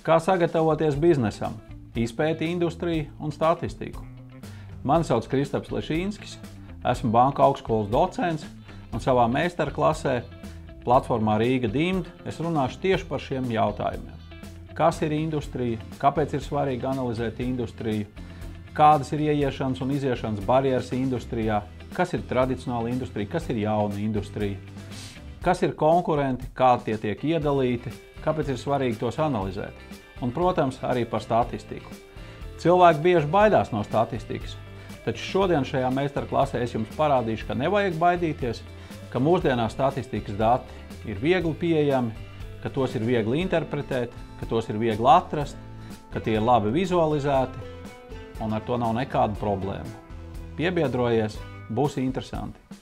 Kā sagatavoties biznesam, izpēti industriju un statistiku. Mani sauc Kristaps Lešīnskis, esmu banku augstskolas docents un savā meistarklasē platformā Rīga Dimd es runāšu tieši par šiem jautājumiem. Kas ir industrija, kāpēc ir svarīgi analizēt industriju, kādas ir ieiešanas un iziešanas barjeras industrijā, kas ir tradicionāla industrija, kas ir jauna industrija, kas ir konkurenti, kā tie tiek iedalīti, kāpēc ir svarīgi tos analizēt. Un, protams, arī par statistiku. Cilvēki bieži baidās no statistikas, taču šodien šajā meistarklasē es jums parādīšu, ka nevajag baidīties, ka mūsdienās statistikas dati ir viegli pieejami, ka tos ir viegli interpretēt, ka tos ir viegli atrast, ka tie ir labi vizualizēti un ar to nav nekāda problēma. Piebiedrojies, būs interesanti!